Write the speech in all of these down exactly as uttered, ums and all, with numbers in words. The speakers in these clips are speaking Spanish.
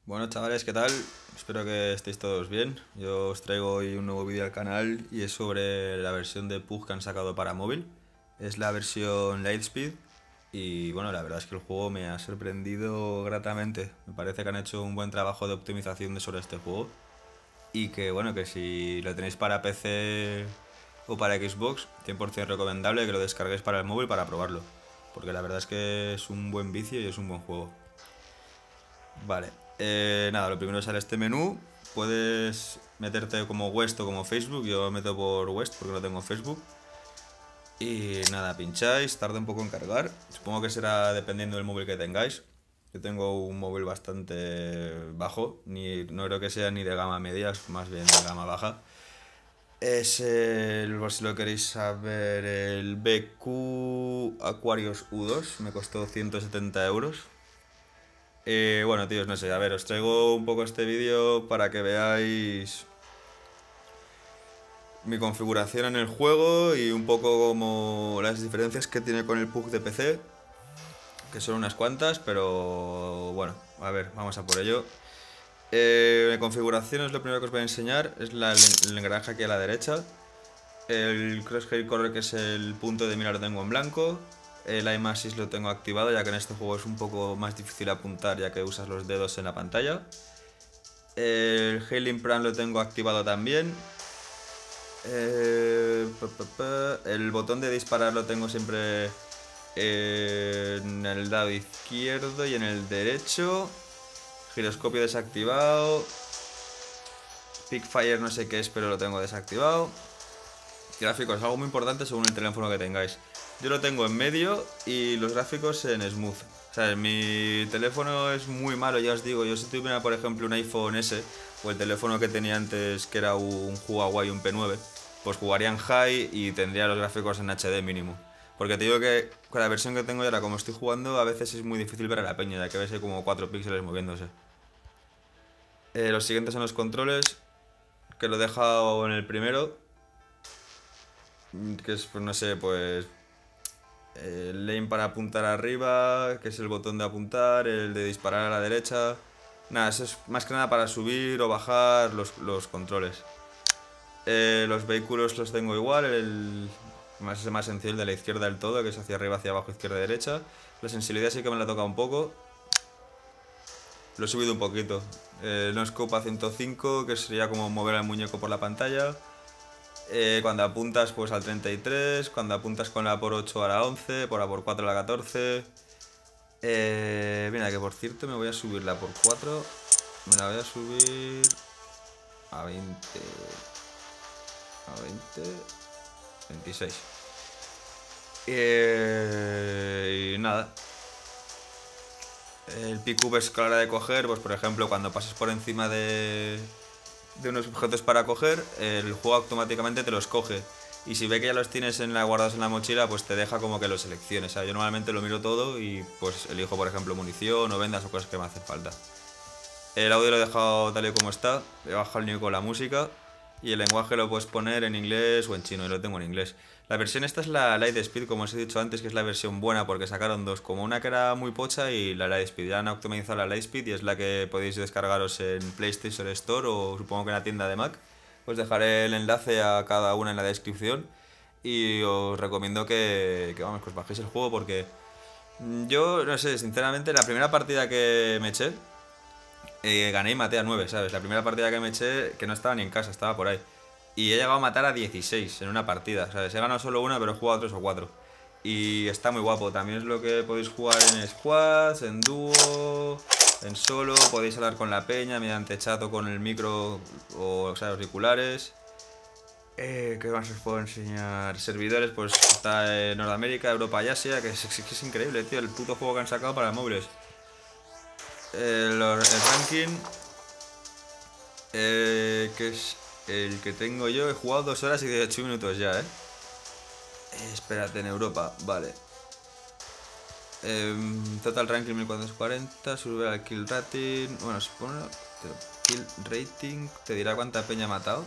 Bueno, chavales, ¿qué tal? Espero que estéis todos bien. Yo os traigo hoy un nuevo vídeo al canal y es sobre la versión de Pug que han sacado para móvil. Es la versión Lightspeed y bueno, la verdad es que el juego me ha sorprendido gratamente. Me parece que han hecho un buen trabajo de optimización de sobre este juego y que bueno, que si lo tenéis para P C o para Xbox, cien por ciento recomendable que lo descarguéis para el móvil para probarlo. Porque la verdad es que es un buen vicio y es un buen juego. Vale, eh, nada, lo primero sale este menú. Puedes meterte como West o como Facebook. Yo me meto por West porque no tengo Facebook. Y nada, pincháis, tarda un poco en cargar. Supongo que será dependiendo del móvil que tengáis. Yo tengo un móvil bastante bajo, ni, no creo que sea ni de gama media, es más bien de gama baja. Es el, por si lo queréis saber, el B Q Aquarius U dos, me costó ciento setenta euros. Eh, bueno, tíos, no sé, a ver, os traigo un poco este vídeo para que veáis mi configuración en el juego y un poco como las diferencias que tiene con el Pug de P C, que son unas cuantas, pero bueno, a ver, vamos a por ello. Eh, mi configuración es lo primero que os voy a enseñar, es la, el engranaje aquí a la derecha. El crosshair color, que es el punto de mira, lo tengo en blanco. El aim assist lo tengo activado, ya que en este juego es un poco más difícil apuntar, ya que usas los dedos en la pantalla. El Healing Plan lo tengo activado también. Eh, el botón de disparar lo tengo siempre en el lado izquierdo y en el derecho. Giroscopio desactivado. Pickfire no sé qué es, pero lo tengo desactivado. Gráficos, algo muy importante según el teléfono que tengáis. Yo lo tengo en medio y los gráficos en smooth. O sea, mi teléfono es muy malo, ya os digo. Yo si tuviera, por ejemplo, un iPhone ese o el teléfono que tenía antes, que era un Huawei, un P nueve, pues jugaría en high y tendría los gráficos en H D mínimo. Porque te digo que con la versión que tengo y ahora, como estoy jugando, a veces es muy difícil ver a la peña, ya que ves ahí como cuatro píxeles moviéndose. Eh, los siguientes son los controles, que lo he dejado en el primero, que es, pues no sé, pues el aim para apuntar arriba, que es el botón de apuntar, el de disparar a la derecha. Nada, eso es más que nada para subir o bajar los, los controles. Eh, los vehículos los tengo igual, el más, más sencillo, el de la izquierda del todo, que es hacia arriba, hacia abajo, izquierda, derecha. La sensibilidad sí que me la toca un poco. Lo he subido un poquito. Eh, no scope a ciento cinco, que sería como mover al muñeco por la pantalla. Eh, cuando apuntas pues al treinta y tres, cuando apuntas con la por ocho a la once, por la por cuatro a la catorce. Eh, mira, que por cierto me voy a subir la por cuatro, me la voy a subir a veinte, a veinte, veintiséis. Eh, y nada. El pick-up es a la hora de coger, pues por ejemplo cuando pasas por encima de, de unos objetos para coger, el juego automáticamente te los coge. Y si ve que ya los tienes en la, guardados en la mochila, pues te deja como que los selecciones. O sea, yo normalmente lo miro todo y pues elijo, por ejemplo, munición o vendas o cosas que me hacen falta. El audio lo he dejado tal y como está, he bajado el nivel con la música y el lenguaje lo puedes poner en inglés o en chino, y lo tengo en inglés. La versión esta es la Lightspeed, como os he dicho antes, que es la versión buena porque sacaron dos, como una que era muy pocha y la Lightspeed. Ya han optimizado la Lightspeed y es la que podéis descargaros en PlayStation Store o supongo que en la tienda de Mac. Os dejaré el enlace a cada una en la descripción y os recomiendo que, que, vamos, que os bajéis el juego porque yo, no sé, sinceramente, la primera partida que me eché, eh, gané y maté a nueve, ¿sabes? La primera partida que me eché, que no estaba ni en casa, estaba por ahí. Y he llegado a matar a dieciséis en una partida, ¿sabes? He ganado solo una, pero he jugado tres o cuatro. Y está muy guapo. También es lo que podéis jugar en squads, en dúo, en solo. Podéis hablar con la peña mediante chat o con el micro o, o sea, auriculares. Eh, ¿Qué más os puedo enseñar? Servidores, pues está en Norteamérica, Europa y Asia, que es, es, es increíble, tío, el puto juego que han sacado para móviles. El, el ranking, eh, que es el que tengo yo, he jugado dos horas y dieciocho minutos ya, ¿eh? eh espérate, en Europa, vale. Eh, total ranking mil cuatrocientos cuarenta, sube al kill rating, bueno, supone kill rating, te dirá cuánta peña ha matado.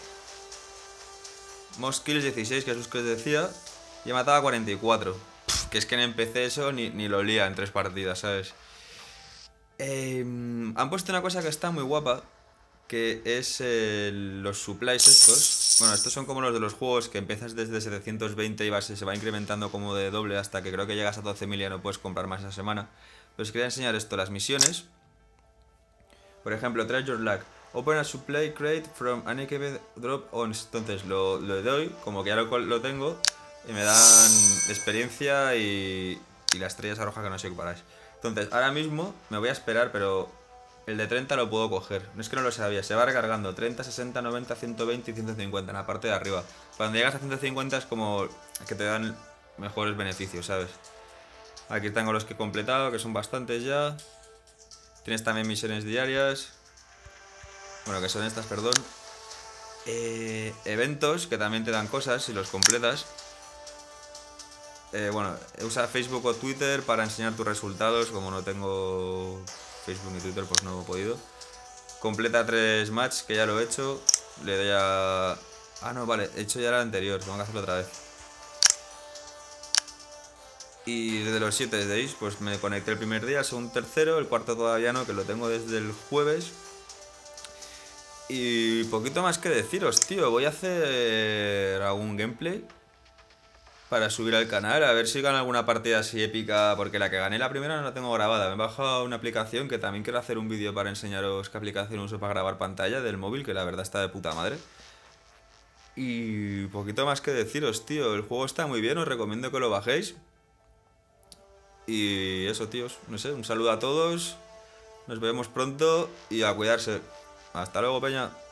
Most kills dieciséis, que es lo que os decía, y he matado a cuarenta y cuatro. que es que en P C eso ni, ni lo lía en tres partidas, ¿sabes? Eh, han puesto una cosa que está muy guapa, que es eh, los supplies estos. Bueno, estos son como los de los juegos que empiezas desde setecientos veinte y vas, se va incrementando como de doble hasta que creo que llegas a doce mil y ya no puedes comprar más esa semana. Pues quería enseñar esto, las misiones. Por ejemplo, Treasure Luck. Open a supply crate from unactivated drop on. Entonces lo, lo doy, como que ya lo, lo tengo, y me dan experiencia y, y la estrella roja que no sé qué paráis. Entonces, ahora mismo me voy a esperar, pero el de treinta lo puedo coger. No es que no lo sabía, se va recargando treinta, sesenta, noventa, ciento veinte y ciento cincuenta en la parte de arriba. Cuando llegas a ciento cincuenta es como que te dan mejores beneficios, ¿sabes? Aquí tengo los que he completado, que son bastantes ya. Tienes también misiones diarias. Bueno, que son estas, perdón. Eh, eventos, que también te dan cosas si los completas. Eh, bueno, usa Facebook o Twitter para enseñar tus resultados. Como no tengo Facebook ni Twitter, pues no he podido. Completa tres matches, que ya lo he hecho. Le doy a... Ah, no, vale, he hecho ya el anterior. Tengo que hacerlo otra vez. Y desde los siete days, pues me conecté el primer día, el segundo, tercero, el cuarto todavía no, que lo tengo desde el jueves. Y poquito más que deciros, tío. Voy a hacer algún gameplay para subir al canal, a ver si gano alguna partida así épica, porque la que gané la primera no la tengo grabada. Me he bajado una aplicación que también quiero hacer un vídeo para enseñaros qué aplicación uso para grabar pantalla del móvil, que la verdad está de puta madre. Y poquito más que deciros, tío. El juego está muy bien, os recomiendo que lo bajéis. Y eso, tíos, no sé, un saludo a todos. Nos vemos pronto y a cuidarse. Hasta luego, peña.